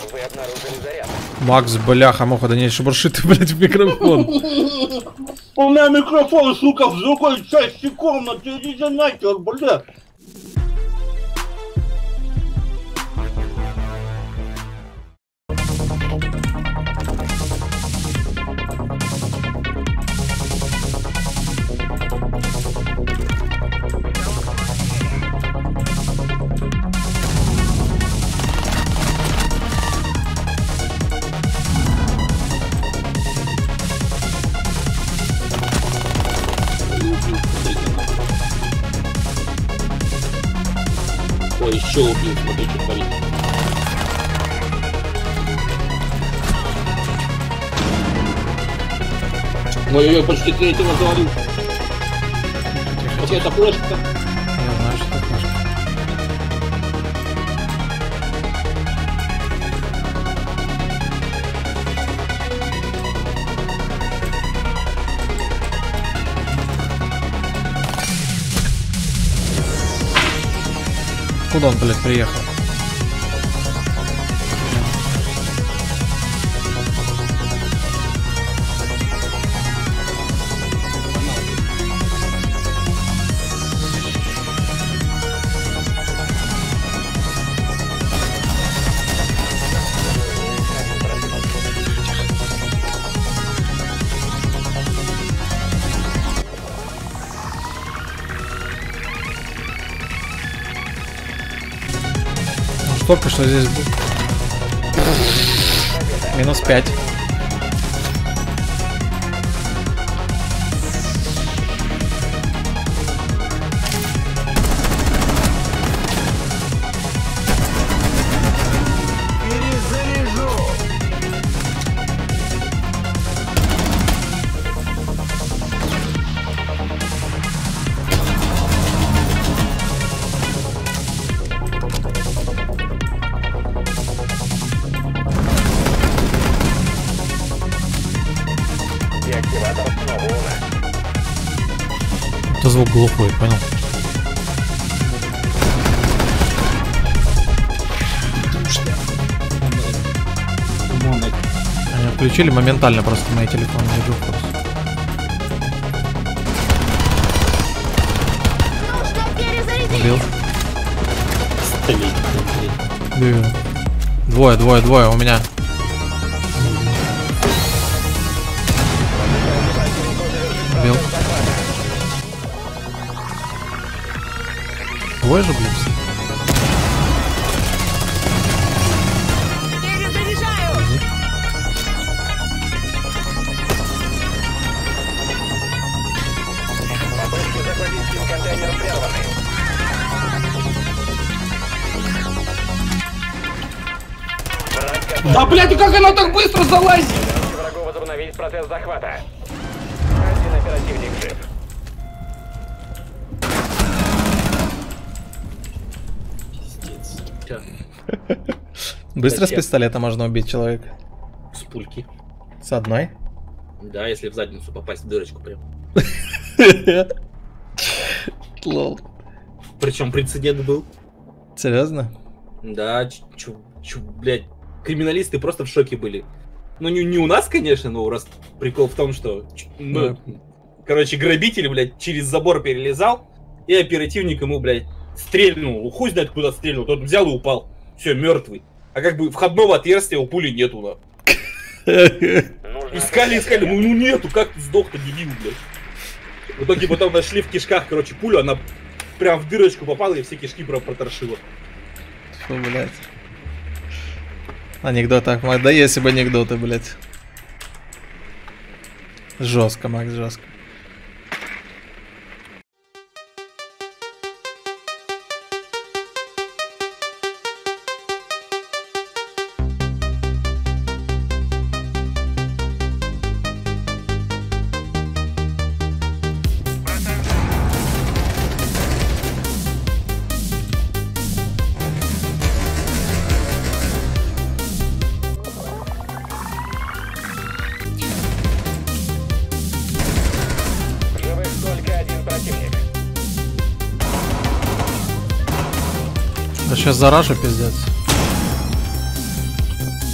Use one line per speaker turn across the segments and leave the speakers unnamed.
Вы обнаружили заряд.
Макс, бляха-муха, да не шебурши ты, блядь, в микрофон.
У меня микрофон, сука, в другой части комнаты, идите нахер, бля. Ой, еще убил, смотри, что творит. Ой-ой-ой, почти третьего завалил. Вообще это флешка.
Я знаю, что это флешка. Куда он, блядь, приехал? Только что здесь был. Минус 5. Это звук глухой, понял? Они отключили моментально просто мои телефоны. Убил. Двое у меня. Убил. Двое же, блин.
Попытки захватить контейнер прерваны.
Да, блядь, как она так быстро залазит?
Врагу возобновить процесс захвата. Один оперативник жив.
Быстро с пистолета можно убить человека?
С пульки.
С одной?
Да, если в задницу попасть в дырочку прям.
Лол.
Причем прецедент был.
Серьезно?
Да, блядь, криминалисты просто в шоке были. Ну, не у нас, конечно, но раз прикол в том, что, короче, грабитель, блядь, через забор перелезал, и оперативник ему, блядь, стрельнул. Хуй знает, куда стрельнул, тот взял и упал. Все, мертвый. А как бы входного отверстия у пули нету, да. Искали, ну нету, как ты сдох-то, дебил, блядь. В итоге потом нашли в кишках, короче, пулю, она прям в дырочку попала и все кишки прям проторшила.
Фу, блядь. Анекдот, так, да если бы анекдоты, блядь. Жестко, Макс, жестко. Да сейчас заражу, пиздец.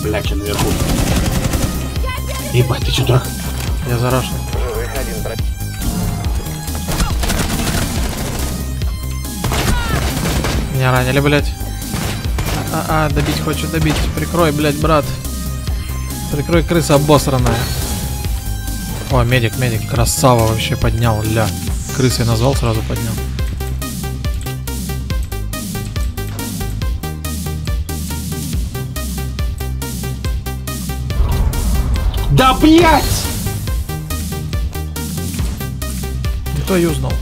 Блядь, что наверху? Ебать, ты что, дурак?
Я зарашен.
Живых один противник.
Меня ранили, блядь. Добить хочет, добить. Прикрой, блядь, брат. Прикрой, крыса обосранная. О, медик, медик. Красава вообще поднял, ля. Крысой назвал, сразу поднял.
Да блять!
Кто юзнул?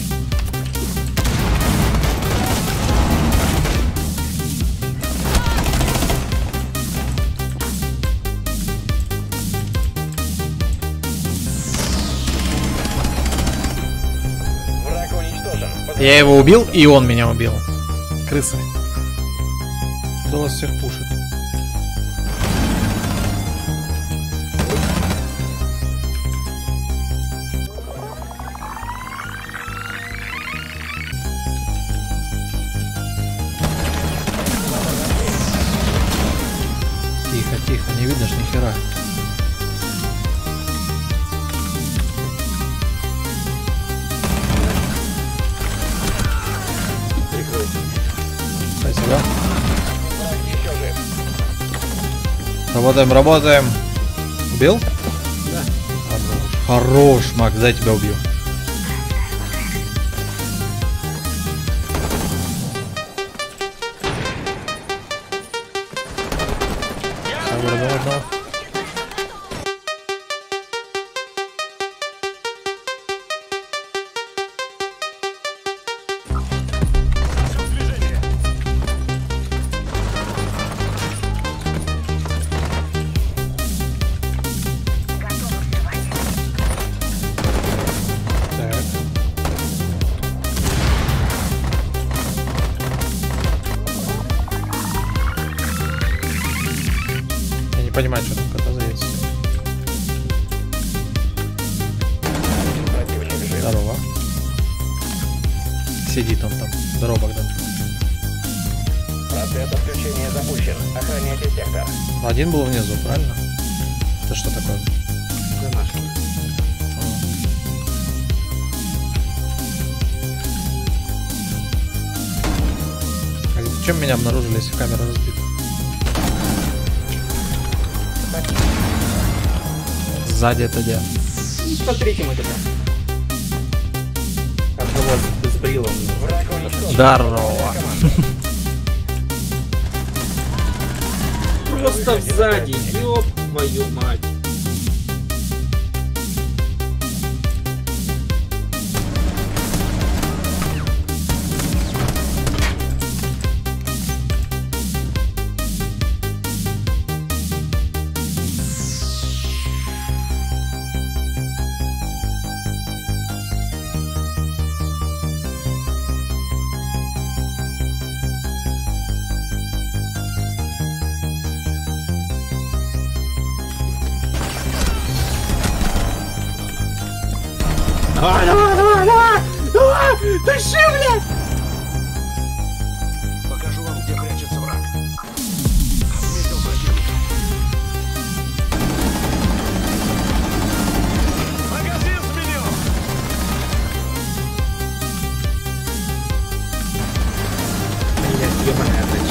Враг уничтожен.
Я его убил, и он меня убил. Крыса. Кто вас всех пушит? Тихо, тихо, не видно ж ни хера. Спасибо.
Враг еще жив.
Работаем, работаем. Убил?
Да.
Хорош, хорош, Макс, дай тебя убью. Я вырубил одного. Так. Я не понимаю, что там кота завис.
Противник жив.
Здорово. Сидит он там. Здорово, Богдан.
Процесс отключения запущен. Охраняйте сектор.
Один был внизу, правильно? Это что такое?
За наш.
А зачем меня обнаружили, если камера разбита? Сзади это где?
Смотрите мы тогда. Одного с брилом.
Враг уничтожен.
Здорово.
Просто сзади, ёб твою мать. Давай, давай, давай, давай! Давай! Тащи, блядь!
Покажу вам, где прячется враг. Отметил противника. Магазин сменил!
Блядь, ебаная тачка.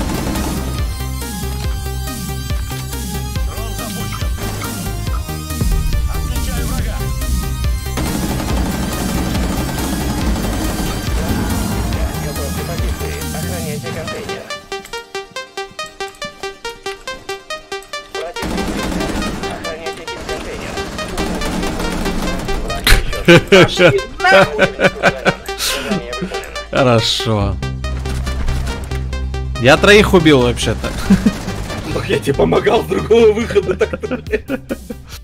Дрон запущен. Отмечаю врага.
Готовьте позиции. Охраняйте контейнер. Противник. Охраняйте контейнер. Враг еще жив.
Пошли нахуй!
Задание выполнено.
Хорошо. Я троих убил вообще-то.
Ну, я тебе помогал, другого выхода так-то.